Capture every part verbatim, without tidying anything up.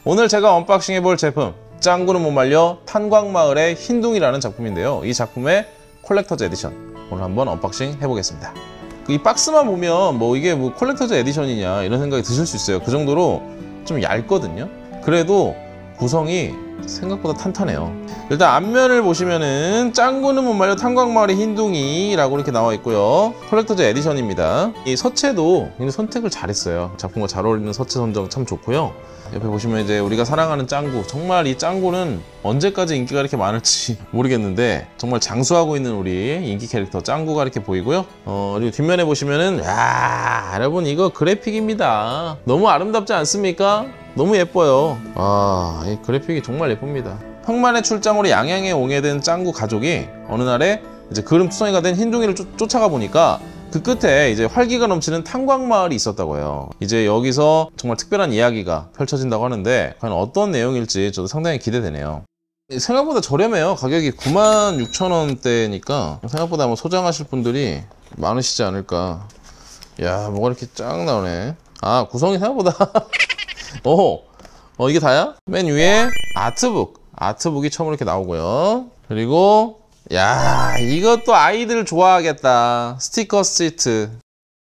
오늘 제가 언박싱 해볼 제품, 짱구는 못 말려 탄광마을의 흰둥이라는 작품인데요. 이 작품의 콜렉터즈 에디션 오늘 한번 언박싱 해보겠습니다. 이 박스만 보면 뭐 이게 뭐 콜렉터즈 에디션이냐 이런 생각이 드실 수 있어요. 그 정도로 좀 얇거든요. 그래도 구성이 생각보다 탄탄해요. 일단 앞면을 보시면은 짱구는 못 말려 탄광마을의 흰둥이 라고 이렇게 나와 있고요. 콜렉터즈 에디션입니다. 이 서체도 굉장히 선택을 잘했어요. 작품과 잘 어울리는 서체 선정 참 좋고요. 옆에 보시면 이제 우리가 사랑하는 짱구, 정말 이 짱구는 언제까지 인기가 이렇게 많을지 모르겠는데 정말 장수하고 있는 우리 인기 캐릭터 짱구가 이렇게 보이고요. 어, 그리고 뒷면에 보시면은 야, 여러분 이거 그래픽입니다. 너무 아름답지 않습니까? 너무 예뻐요. 아, 이 그래픽이 정말 예쁩니다. 흑만의 출장으로 양양에 오게 된 짱구 가족이 어느 날에 이제 그름투성이가 된 흰둥이를 쫓, 쫓아가 보니까 그 끝에 이제 활기가 넘치는 탄광마을이 있었다고 해요. 이제 여기서 정말 특별한 이야기가 펼쳐진다고 하는데 과연 어떤 내용일지 저도 상당히 기대되네요. 생각보다 저렴해요. 가격이 구만 육천 원대니까 생각보다 뭐 소장하실 분들이 많으시지 않을까. 야, 뭐가 이렇게 쫙 나오네. 아, 구성이 생각보다 오, 어, 이게 다야? 맨 위에 아트북 아트북이 처음으로 이렇게 나오고요. 그리고 야, 이것도 아이들 좋아하겠다. 스티커 시트.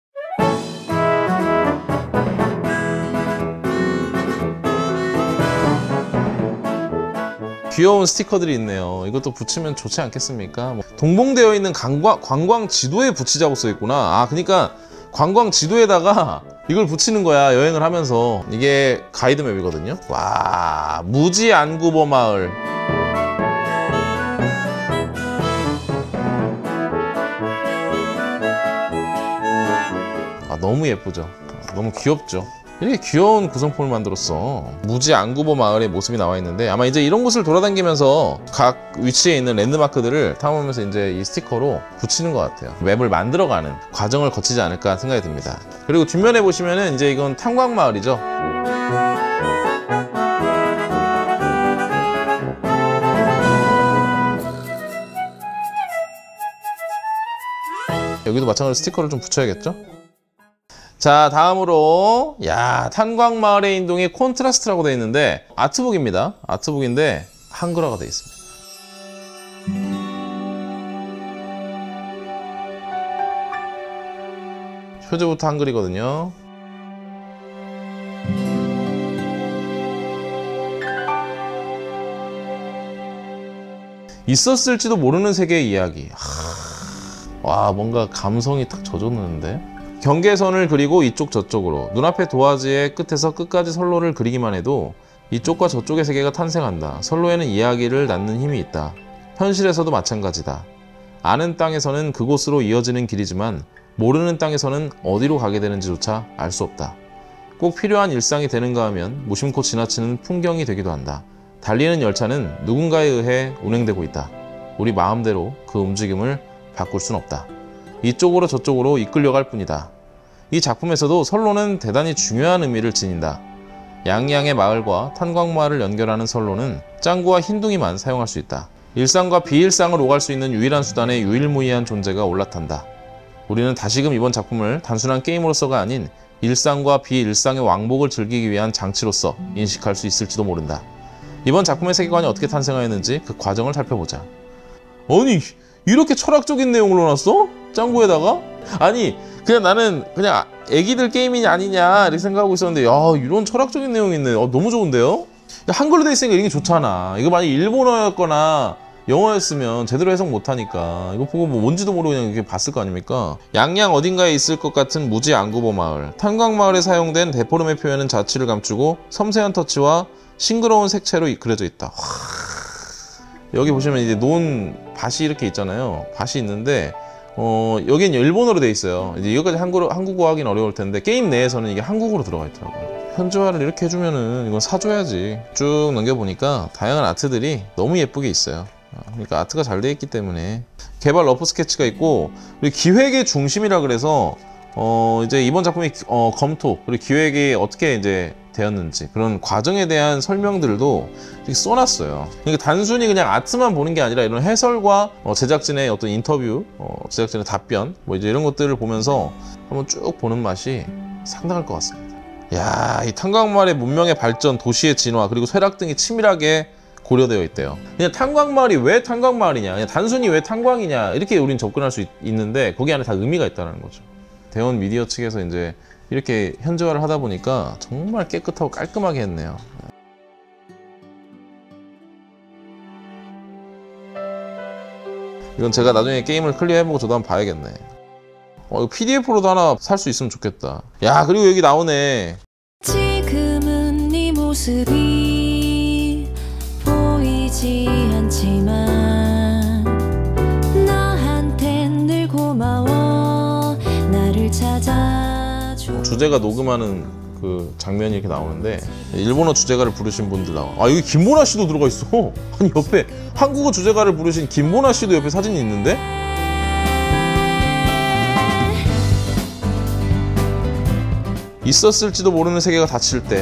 귀여운 스티커들이 있네요. 이것도 붙이면 좋지 않겠습니까? 뭐 동봉되어 있는 관광, 관광 지도에 붙이자고 써있구나. 아, 그러니까 관광 지도에다가 이걸 붙이는 거야, 여행을 하면서. 이게 가이드맵이거든요. 와, 무지 안구버 마을. 아, 너무 예쁘죠? 너무 귀엽죠? 이렇게 귀여운 구성품을 만들었어. 무지 안구버 마을의 모습이 나와 있는데 아마 이제 이런 곳을 돌아다니면서 각 위치에 있는 랜드마크들을 탐험하면서 이제 이 스티커로 붙이는 것 같아요. 맵을 만들어가는 과정을 거치지 않을까 생각이 듭니다. 그리고 뒷면에 보시면은 이제 이건 탄광마을이죠. 여기도 마찬가지로 스티커를 좀 붙여야겠죠? 자, 다음으로 야, 탄광마을의 흰둥이 콘트라스트라고 되어 있는데 아트북입니다. 아트북인데 한글화가 되어 있습니다. 표지부터 한글이거든요. 있었을지도 모르는 세계의 이야기. 하... 와, 뭔가 감성이 딱 젖어드는데. 경계선을 그리고 이쪽 저쪽으로 눈앞의 도화지의 끝에서 끝까지 선로를 그리기만 해도 이쪽과 저쪽의 세계가 탄생한다. 선로에는 이야기를 낳는 힘이 있다. 현실에서도 마찬가지다. 아는 땅에서는 그곳으로 이어지는 길이지만 모르는 땅에서는 어디로 가게 되는지조차 알 수 없다. 꼭 필요한 일상이 되는가 하면 무심코 지나치는 풍경이 되기도 한다. 달리는 열차는 누군가에 의해 운행되고 있다. 우리 마음대로 그 움직임을 바꿀 순 없다. 이쪽으로 저쪽으로 이끌려갈 뿐이다. 이 작품에서도 선로는 대단히 중요한 의미를 지닌다. 양양의 마을과 탄광마을을 연결하는 선로는 짱구와 흰둥이만 사용할 수 있다. 일상과 비일상을 오갈 수 있는 유일한 수단의 유일무이한 존재가 올라탄다. 우리는 다시금 이번 작품을 단순한 게임으로서가 아닌 일상과 비일상의 왕복을 즐기기 위한 장치로서 인식할 수 있을지도 모른다. 이번 작품의 세계관이 어떻게 탄생하였는지 그 과정을 살펴보자. 아니, 이렇게 철학적인 내용을 넣어놨어? 짱구에다가? 아니, 그냥 나는 그냥 애기들 게임이 아니냐 이렇게 생각하고 있었는데 야, 이런 철학적인 내용이 있네. 어, 너무 좋은데요? 한글로 돼 있으니까 이런 게 좋잖아. 이거 만약 일본어였거나 영어였으면 제대로 해석 못하니까 이거 보고 뭐 뭔지도 모르고 그냥 이렇게 봤을 거 아닙니까? 양양 어딘가에 있을 것 같은 무지 안구버 마을. 탄광마을에 사용된 데포름의 표현은 자취를 감추고 섬세한 터치와 싱그러운 색채로 그려져 있다. 와... 여기 보시면 이제 논 밭이 이렇게 있잖아요. 밭이 있는데 어, 여긴 일본어로 돼 있어요. 이제 이거까지 한국어, 한국어 하긴 어려울 텐데 게임 내에서는 이게 한국어로 들어가 있더라고요. 현지화를 이렇게 해주면은 이건 사줘야지. 쭉 넘겨보니까 다양한 아트들이 너무 예쁘게 있어요. 그러니까 아트가 잘 돼 있기 때문에 개발 러프 스케치가 있고 그리고 기획의 중심이라 그래서 어, 이제 이번 작품이 어, 검토 그리고 기획이 어떻게 이제 되었는지 그런 과정에 대한 설명들도 이렇게 써놨어요. 그러니까 단순히 그냥 아트만 보는 게 아니라 이런 해설과 어, 제작진의 어떤 인터뷰, 어, 제작진의 답변 뭐 이제 이런 것들을 보면서 한번 쭉 보는 맛이 상당할 것 같습니다. 야, 이 탄광마을의 문명의 발전, 도시의 진화, 그리고 쇠락 등이 치밀하게 고려되어 있대요. 그냥 탄광마을이 왜 탄광마을이냐, 그냥 단순히 왜 탄광이냐, 이렇게 우린 접근할 수 있, 있는데 거기 안에 다 의미가 있다는 거죠. 대원 미디어 측에서 이제 이렇게 현지화를 하다 보니까 정말 깨끗하고 깔끔하게 했네요. 이건 제가 나중에 게임을 클리어해보고 저도 한번 봐야겠네. 어, 이거 피디에프로도 하나 살 수 있으면 좋겠다. 야, 그리고 여기 나오네. 지금은 네 모습이 보이지 않지만 나한텐 늘 고마워 나를 찾아줘. 주제가 녹음하는 그 장면이 이렇게 나오는데 일본어 주제가를 부르신 분들 나와. 아, 여기 김보나 씨도 들어가 있어. 아니, 옆에 한국어 주제가를 부르신 김보나 씨도 옆에 사진이 있는데? 있었을지도 모르는 세계가 닫힐 때.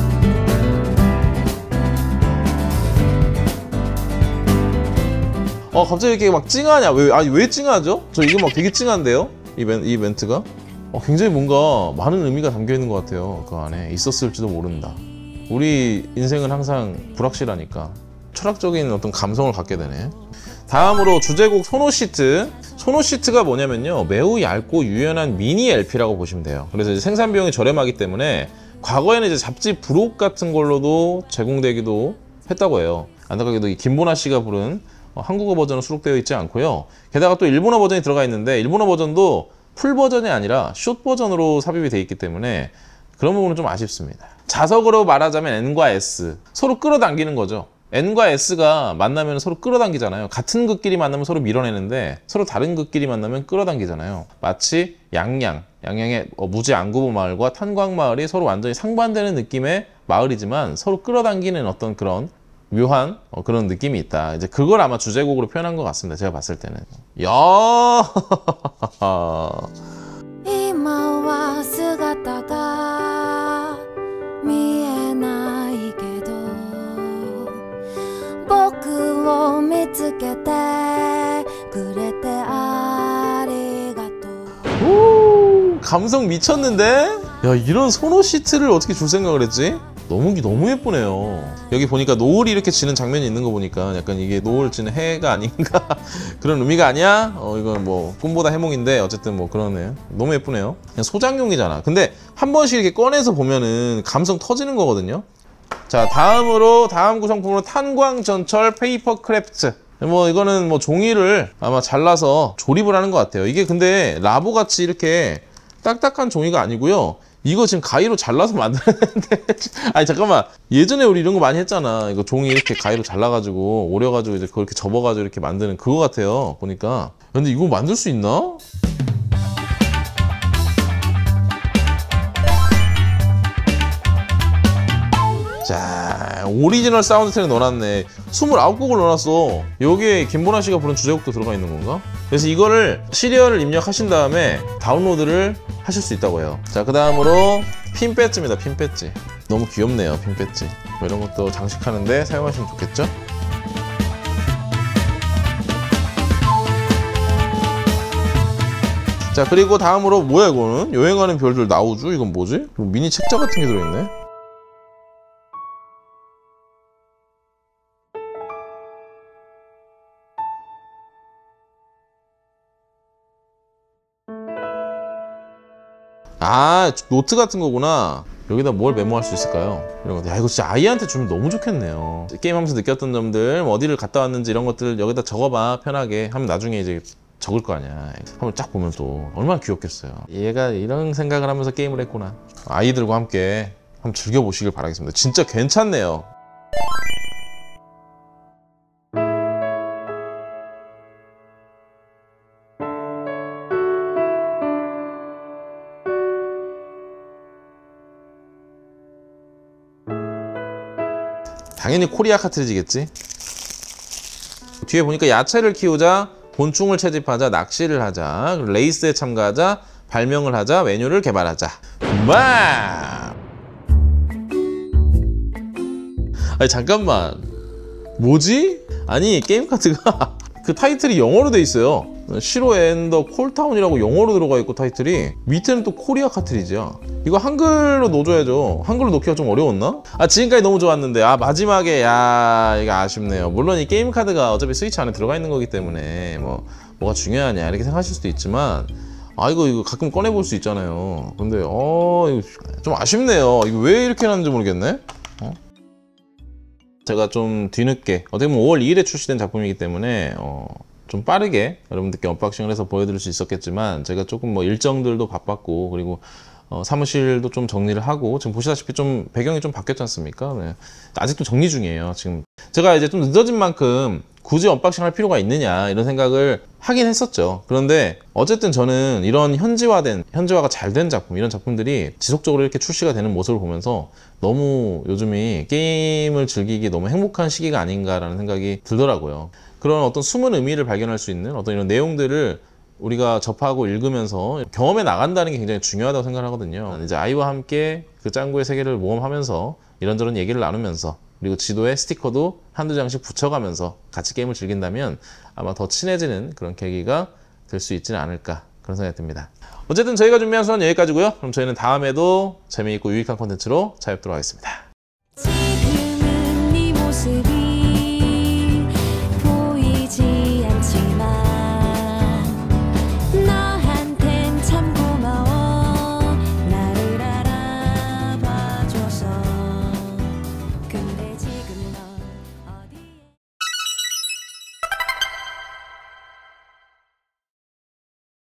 어, 갑자기 이렇게 막 찡하냐? 왜, 아니, 왜 찡하죠? 저 이거 막 되게 찡한데요? 이, 멘, 이 멘트가? 어, 굉장히 뭔가 많은 의미가 담겨 있는 것 같아요. 그 안에 있었을지도 모른다. 우리 인생은 항상 불확실하니까 철학적인 어떤 감성을 갖게 되네. 다음으로 주제곡 소노시트. 소노시트가 뭐냐면요, 매우 얇고 유연한 미니 엘피라고 보시면 돼요. 그래서 이제 생산 비용이 저렴하기 때문에 과거에는 이제 잡지 부록 같은 걸로도 제공되기도 했다고 해요. 안타깝게도 이 김보나 씨가 부른 한국어 버전은 수록되어 있지 않고요. 게다가 또 일본어 버전이 들어가 있는데 일본어 버전도 풀 버전이 아니라 숏 버전으로 삽입이 되어 있기 때문에 그런 부분은 좀 아쉽습니다. 자석으로 말하자면 N과 S, 서로 끌어당기는 거죠. N과 S가 만나면 서로 끌어당기잖아요. 같은 극끼리 만나면 서로 밀어내는데 서로 다른 극끼리 만나면 끌어당기잖아요. 마치 양양, 양양의 무지 안구보 마을과 탄광마을이 서로 완전히 상반되는 느낌의 마을이지만 서로 끌어당기는 어떤 그런 묘한 어, 그런 느낌이 있다. 이제 그걸 아마 주제곡으로 표현한 것 같습니다. 제가 봤을 때는. 야. 이마와 스가타가 미에나이 게도 보쿠を 見つけてくれてありがとう. 오, 감성 미쳤는데? 야, 이런 소노시트를 어떻게 줄 생각을 했지? 너무 너무 예쁘네요. 여기 보니까 노을이 이렇게 지는 장면이 있는 거 보니까 약간 이게 노을 지는 해가 아닌가 그런 의미가 아니야? 어, 이건 뭐 꿈보다 해몽인데 어쨌든 뭐 그러네요. 너무 예쁘네요. 그냥 소장용이잖아. 근데 한 번씩 이렇게 꺼내서 보면은 감성 터지는 거거든요. 자, 다음으로 다음 구성품으로 탄광전철 페이퍼 크래프트. 뭐 이거는 뭐 종이를 아마 잘라서 조립을 하는 것 같아요. 이게 근데 라보 같이 이렇게 딱딱한 종이가 아니고요. 이거 지금 가위로 잘라서 만드는데 아니 잠깐만, 예전에 우리 이런 거 많이 했잖아. 이거 종이 이렇게 가위로 잘라가지고 오려가지고 이제 그렇게 접어가지고 이렇게 만드는 그거 같아요 보니까. 근데 이거 만들 수 있나? 자, 오리지널 사운드 트랙 넣어놨네. 스물아홉 곡을 넣어놨어. 여기에 김보나 씨가 부른 주제곡도 들어가 있는 건가? 그래서 이거를 시리얼을 입력하신 다음에 다운로드를 하실 수 있다고 해요. 자, 그 다음으로 핀 배지입니다. 핀 배지. 너무 귀엽네요. 핀 배지. 뭐 이런 것도 장식하는데 사용하시면 좋겠죠? 자, 그리고 다음으로 뭐야 이거는? 여행하는 별들 나우주? 이건 뭐지? 미니 책자 같은 게 들어있네? 아, 노트 같은 거구나. 여기다 뭘 메모할 수 있을까요? 이런 거. 야, 이거 진짜 아이한테 주면 너무 좋겠네요. 게임하면서 느꼈던 점들, 뭐 어디를 갔다 왔는지 이런 것들 여기다 적어봐, 편하게. 하면 나중에 이제 적을 거 아니야. 한번 쫙 보면 또 얼마나 귀엽겠어요. 얘가 이런 생각을 하면서 게임을 했구나. 아이들과 함께 한번 즐겨보시길 바라겠습니다. 진짜 괜찮네요. 당연히 코리아 카트리지겠지. 뒤에 보니까 야채를 키우자, 곤충을 채집하자, 낚시를 하자, 레이스에 참가하자, 발명을 하자, 메뉴를 개발하자. 마! 아니 잠깐만, 뭐지? 아니 게임 카드가 그 타이틀이 영어로 돼 있어요. 시로 앤더 콜타운이라고 영어로 들어가 있고 타이틀이 밑에는 또 코리아 카트리지야. 이거 한글로 넣어줘야죠. 한글로 넣기가 좀 어려웠나? 아 지금까지 너무 좋았는데 아 마지막에 야 이거 아쉽네요. 물론 이 게임 카드가 어차피 스위치 안에 들어가 있는 거기 때문에 뭐 뭐가 중요하냐 이렇게 생각하실 수도 있지만 아 이거 이거 가끔 꺼내 볼 수 있잖아요. 근데 어 이거 좀 아쉽네요. 이거 왜 이렇게 해놨는지 모르겠네. 어? 제가 좀 뒤늦게 어떻게 보면 오월 이일에 출시된 작품이기 때문에 어, 좀 빠르게 여러분들께 언박싱을 해서 보여드릴 수 있었겠지만 제가 조금 뭐 일정들도 바빴고 그리고 어, 사무실도 좀 정리를 하고 지금 보시다시피 좀 배경이 좀 바뀌었지 않습니까? 네. 아직도 정리 중이에요. 지금 제가 이제 좀 늦어진 만큼 굳이 언박싱 할 필요가 있느냐 이런 생각을 하긴 했었죠. 그런데 어쨌든 저는 이런 현지화된 현지화가 잘 된 작품 이런 작품들이 지속적으로 이렇게 출시가 되는 모습을 보면서 너무 요즘이 게임을 즐기기 너무 행복한 시기가 아닌가라는 생각이 들더라고요. 그런 어떤 숨은 의미를 발견할 수 있는 어떤 이런 내용들을 우리가 접하고 읽으면서 경험해 나간다는 게 굉장히 중요하다고 생각하거든요. 이제 아이와 함께 그 짱구의 세계를 모험하면서 이런저런 얘기를 나누면서 그리고 지도에 스티커도 한두 장씩 붙여가면서 같이 게임을 즐긴다면 아마 더 친해지는 그런 계기가 될 수 있지는 않을까 그런 생각이 듭니다. 어쨌든 저희가 준비한 수는 여기까지고요. 그럼 저희는 다음에도 재미있고 유익한 콘텐츠로 찾아뵙도록 하겠습니다. 지금은 네 모습이